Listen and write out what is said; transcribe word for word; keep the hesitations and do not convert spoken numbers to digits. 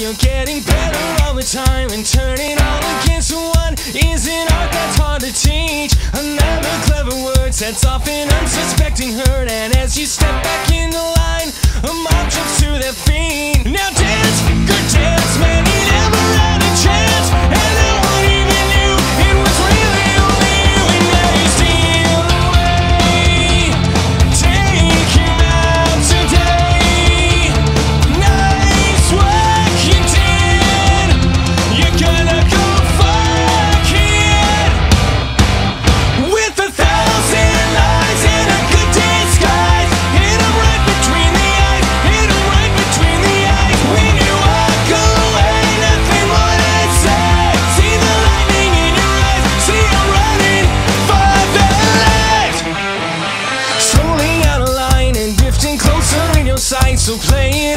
you're getting better all the time, and turning all against one is an art that's hard to teach. Another clever word sets off an unsuspecting herd, and as you step back in the line, a mob jumps to their feet. Now dance, good dance, man, he never had a chance, and no one even knew it was really only you. And now you steal away, take him out today. Nice work you did, you're gonna go fuck it. With a thousand lies and a good disguise, hit him right between the eyes, hit him right between the eyes. When you walk away, nothing more to say. See the lightning in your eyes, see him running for the light. Slowly out of line and drifting closer in your sight, so play it